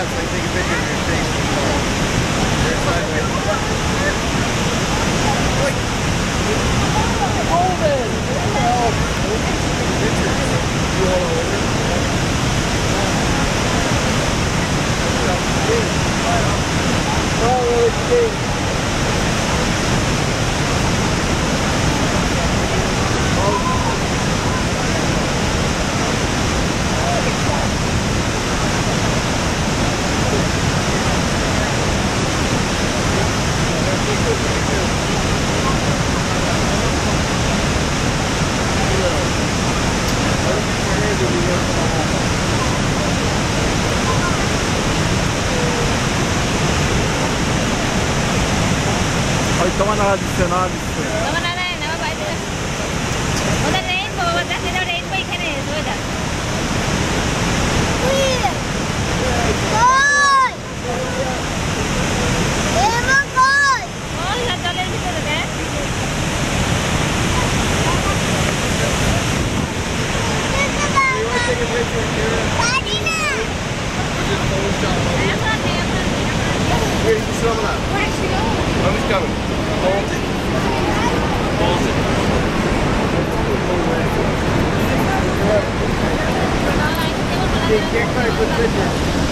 that so I can take a picture of your face. You're sideways. Wait. Hold it! Help! Pictures. You all over? Oh, really big. Ay, toma nada adicional. Toma nada, nada más. Una rainbow, otra será rainbow y que no es otra. Here, you can sit on that. Where's she going? I'm just coming. Hold it. Hold it. No, I can do it. Can't quite put pictures.